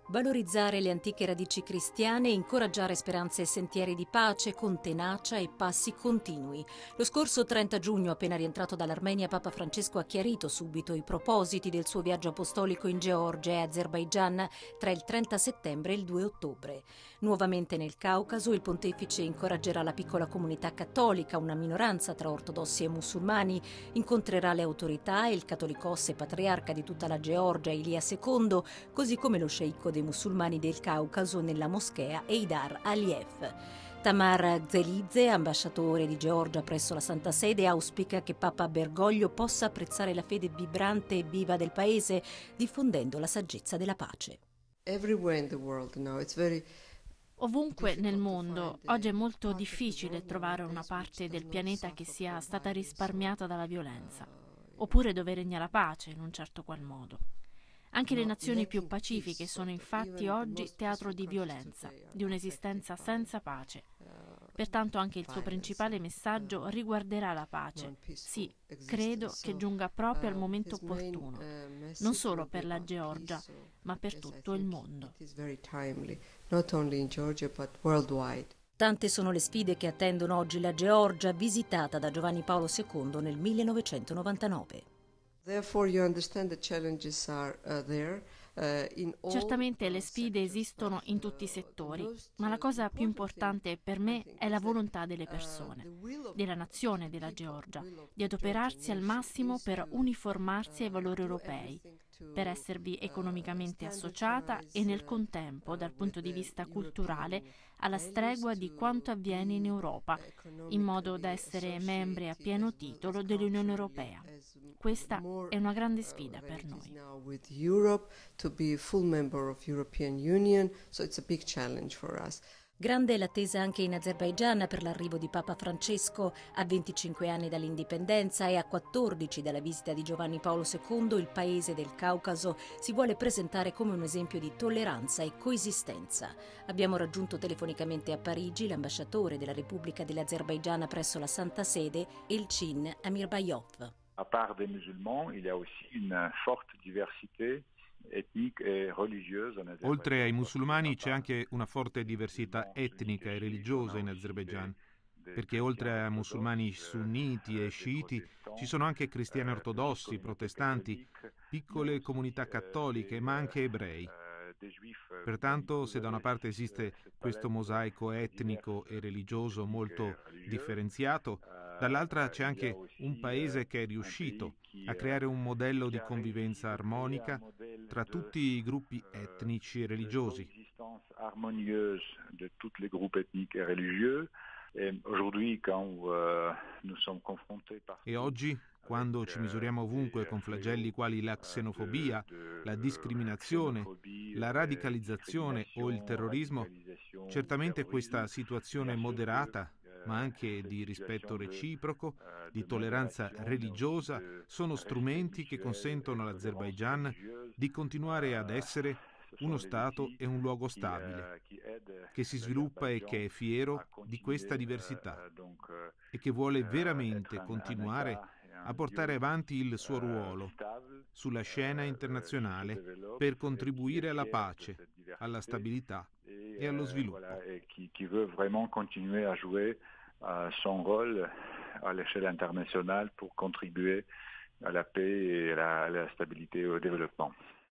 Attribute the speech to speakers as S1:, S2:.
S1: Valorizzare le antiche radici cristiane e incoraggiare speranze e sentieri di pace con tenacia e passi continui. Lo scorso 30 giugno, appena rientrato dall'Armenia, Papa Francesco ha chiarito subito i propositi del suo viaggio apostolico in Georgia e Azerbaigian tra il 30 settembre e il 2 ottobre. Nuovamente nel Caucaso, il pontefice incoraggerà la piccola comunità cattolica, una minoranza tra ortodossi e musulmani, incontrerà le autorità e il cattolicos e patriarca di tutta la Georgia, Ilia II, così come lo sceicco dei musulmani del Caucaso nella moschea Heydar Aliyev. Tamar Zelidze, ambasciatore di Georgia presso la Santa Sede, auspica che Papa Bergoglio possa apprezzare la fede vibrante e viva del paese, diffondendo la saggezza della pace.
S2: Ovunque nel mondo, oggi è molto difficile trovare una parte del pianeta che sia stata risparmiata dalla violenza, oppure dove regna la pace in un certo qual modo. Anche le nazioni più pacifiche sono infatti oggi teatro di violenza, di un'esistenza senza pace. Pertanto anche il suo principale messaggio riguarderà la pace. Sì, credo che giunga proprio al momento opportuno, non solo per la Georgia, ma per tutto il mondo.
S1: Tante sono le sfide che attendono oggi la Georgia, visitata da Giovanni Paolo II nel 1999.
S2: Certamente le sfide esistono in tutti i settori, ma la cosa più importante per me è la volontà delle persone, della nazione della Georgia, di adoperarsi al massimo per uniformarsi ai valori europei, per esservi economicamente associata e nel contempo, dal punto di vista culturale, alla stregua di quanto avviene in Europa, in modo da essere membri a pieno titolo dell'Unione Europea. Questa è una grande sfida per noi.
S1: Grande è l'attesa anche in Azerbaigian per l'arrivo di Papa Francesco. A 25 anni dall'indipendenza e a 14 dalla visita di Giovanni Paolo II, il paese del Caucaso si vuole presentare come un esempio di tolleranza e coesistenza. Abbiamo raggiunto telefonicamente a Parigi l'ambasciatore della Repubblica dell'Azerbaigian presso la Santa Sede, Elchin Amirbayov.
S3: À part des musulmans, il y a aussi une forte diversité etnique et religieuse en Azerbaijan.
S4: Oltre ai musulmani c'è anche una forte diversità etnica e religiosa in Azerbaigian, perché oltre a musulmani sunniti e sciiti ci sono anche cristiani ortodossi, protestanti, piccole comunità cattoliche, ma anche ebrei. Pertanto, se da una parte esiste questo mosaico etnico e religioso molto differenziato, dall'altra c'è anche un paese che è riuscito a creare un modello di convivenza armonica tra tutti i gruppi etnici e religiosi. E oggi, quando ci misuriamo ovunque con flagelli quali la xenofobia, la discriminazione, la radicalizzazione o il terrorismo, certamente questa situazione moderata, ma anche di rispetto reciproco, di tolleranza religiosa, sono strumenti che consentono all'Azerbaigian di continuare ad essere uno Stato e un luogo stabile, che si sviluppa e che è fiero di questa diversità e che vuole veramente continuare a portare avanti il suo ruolo sulla scena internazionale per contribuire alla pace, alla stabilità e allo sviluppo.
S3: Qui veut vraiment continuer à jouer son rôle à l'échelle internationale pour contribuer à la paix et à la stabilité et au développement.